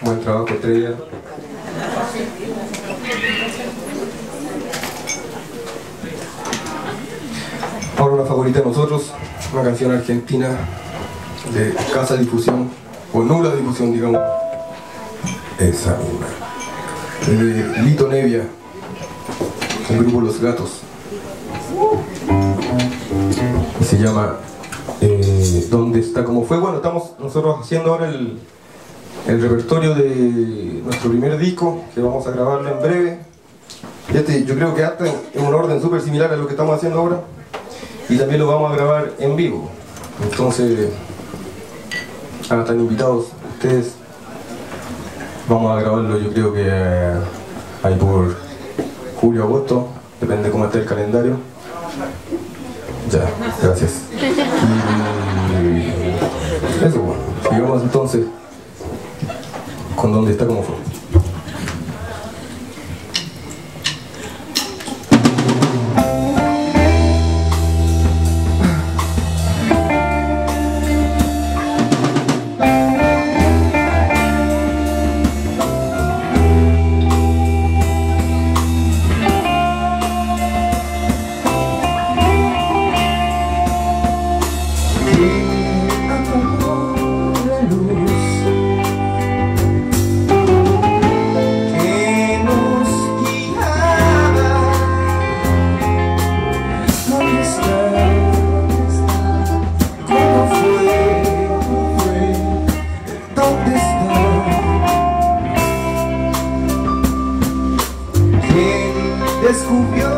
Buen trabajo, Estrella. Ahora una favorita de nosotros, una canción argentina de escasa difusión, o nula difusión, digamos. Esa misma. De Lito Nevia, el grupo Los Gatos. Se llama ¿Dónde está? ¿Cómo fue? Bueno, estamos nosotros haciendo ahora el repertorio de nuestro primer disco, que vamos a grabarlo en breve. Yo creo que hasta en un orden súper similar a lo que estamos haciendo ahora. Y también lo vamos a grabar en vivo. Entonces, están invitados ustedes. Vamos a grabarlo, yo creo que ahí por julio, agosto, depende de cómo esté el calendario. Ya, gracias. Y eso, bueno, sigamos entonces con ¿Dónde está? ¿Cómo fue? Descubrió